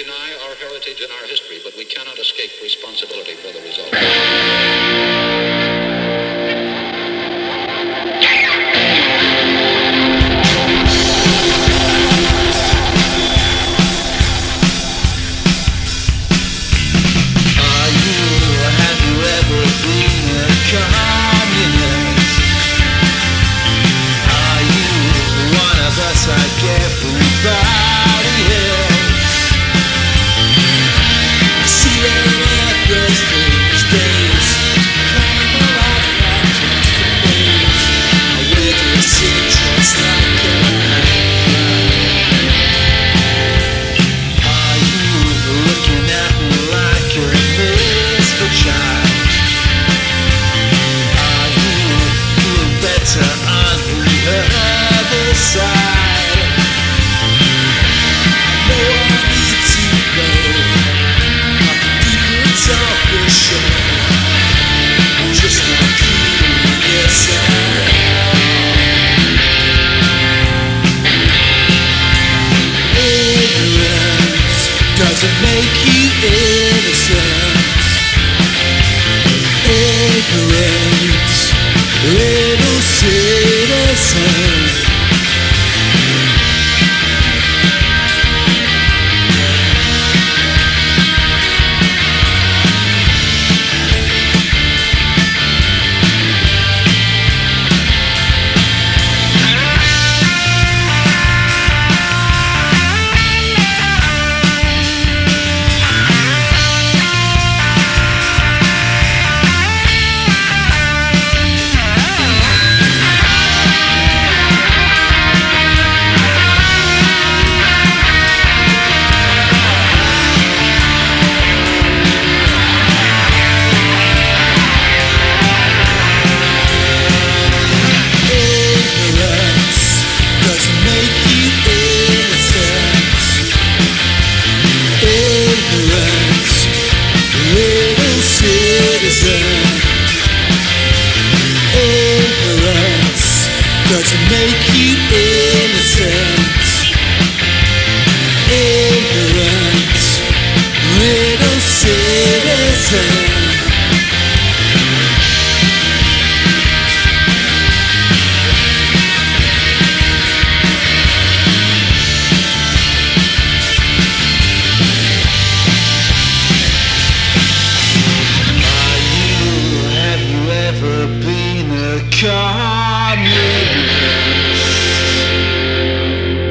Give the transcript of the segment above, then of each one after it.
deny our heritage and our history, but we cannot escape responsibility for the result. Doesn't make you innocent. Ignorant little citizen. Doesn't make you innocent. Ignorant little citizen. Have you ever been a communist?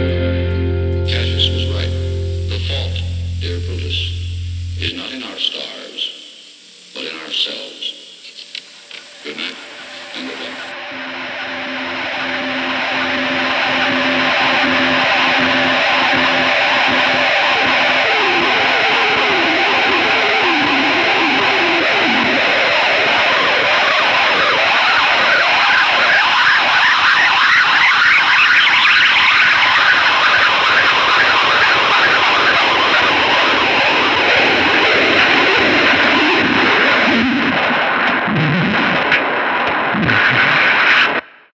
Cassius was right. The fault, dear Brutus, is not in our star.